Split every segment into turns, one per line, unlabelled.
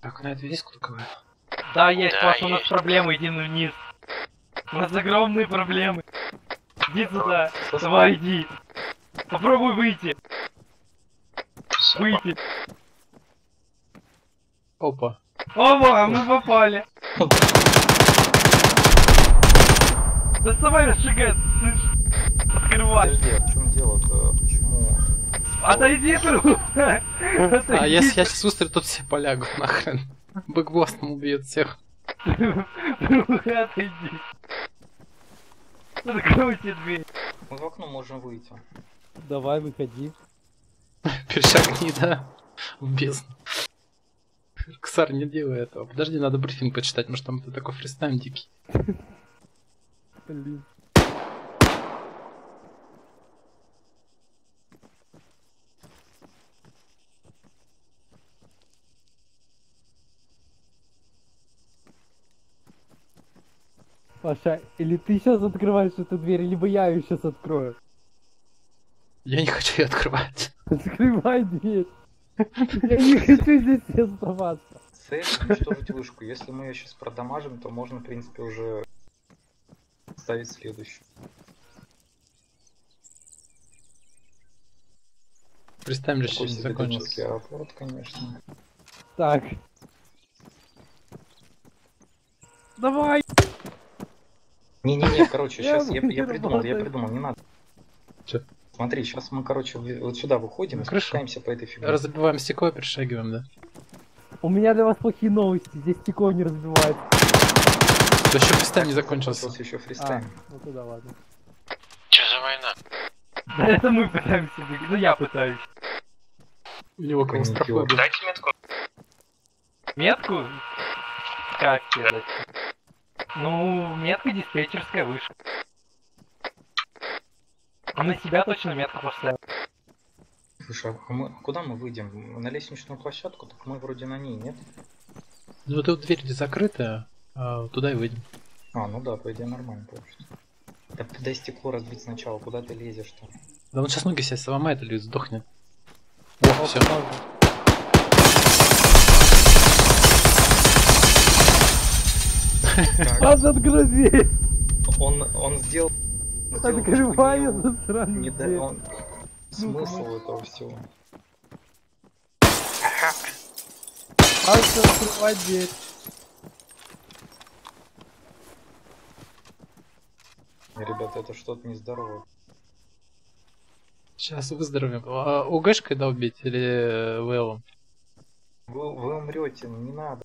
Так, на это есть круговая?
Да, есть,
Да,
просто у нас
есть.
проблемы, иди вниз. У нас огромные проблемы. Иди сюда. Давай, иди. Попробуй выйти. Выйти.
Опа.
Оба, мы попали. Доставай расшигать, слышь. Открывай.
Подожди, а в чем дело-то? Почему?
Отойди, друг.
А если я сейчас выстрелю, тут все полягут нахрен. Бэкбостом убьет всех.
Отойди. Закройте дверь.
Мы в окно можем выйти.
Давай, выходи.
Перешагни, да? В бездну. Ксар, не делай этого. Подожди, надо брифинг почитать, может там это такой фристайм дикий.
Блин. Паша, или ты сейчас открываешь эту дверь, либо я ее сейчас открою.
Я не хочу ее открывать.
Открывай дверь. Я не хочу здесь оставаться.
Цель уничтожить вышку. Если мы ее сейчас продамажим, то можно, в принципе, уже ставить следующую.
Фристайм же еще
Такой
не
себе
закончился.
Донецкий аэропорт, конечно.
Так. Давай!
Не-не-не, короче,
Я
сейчас я
не
придумал,
работаю.
не надо.
Чё?
Смотри, сейчас мы, короче, вот сюда выходим
На
и
крышу?
спускаемся по этой фигне.
Разбиваем стекло и перешагиваем, да?
У меня для вас плохие новости. Здесь стекло не разбивает.
Да еще фристайм не закончился.
Закончился еще фристайм.
Ну тогда ладно.
Че за война?
Да это мы пытаемся бегать. Ну я пытаюсь.
У него
Какой
клаустрофобия.
Дайте метку.
Метку? Как тебе дать? Ну, метка диспетчерская выше. А на себя точно метку поставил.
Слушай, куда мы выйдем? На лестничную площадку? Так мы вроде на ней, нет?
Ну вот эта дверь где закрытая, туда и выйдем.
А, ну да, по идее нормально получится. Да дай стекло разбить сначала, куда ты лезешь-то?
Да он сейчас ноги себе сломает или сдохнет. О, все.
Паша, открой дверь!
Он сделал...
Открывай эту сраную
Не да,
дверь.
он... Смысл этого всего.
Паша, открывай дверь.
Ребята, это что-то нездоровое.
Сейчас выздоровеем. УГшкой долбить или ВЛом?
Вы умрете, не надо.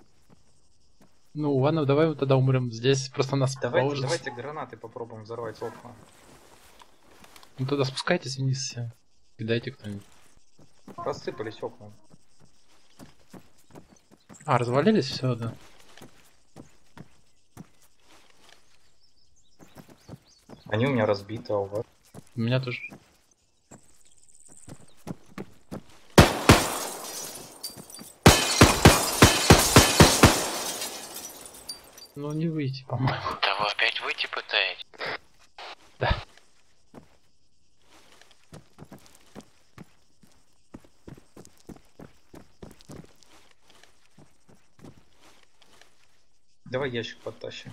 Ну ладно, давай мы тогда умрем здесь, просто нас положат.
Давайте гранаты попробуем взорвать окна.
Ну тогда спускайтесь вниз все. Кидайте кто-нибудь.
Рассыпались окна.
А, развалились? Все, да.
Они у меня разбиты, а у вас?
У меня тоже. Ну не выйти, по-моему.
Да вы опять выйти пытаетесь?
Да.
Давай ящик подтащим.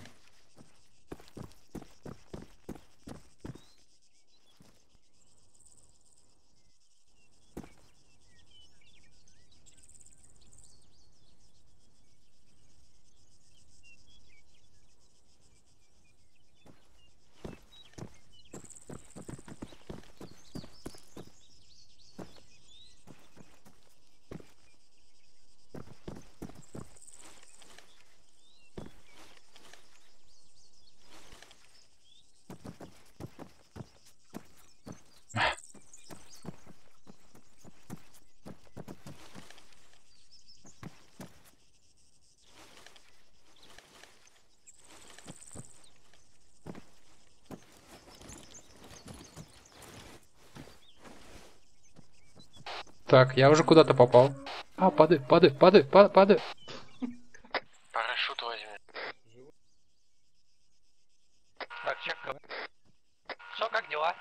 Так, я уже куда-то попал. А, падай.
Парашют возьми.
Так, чекка. Что, как дела?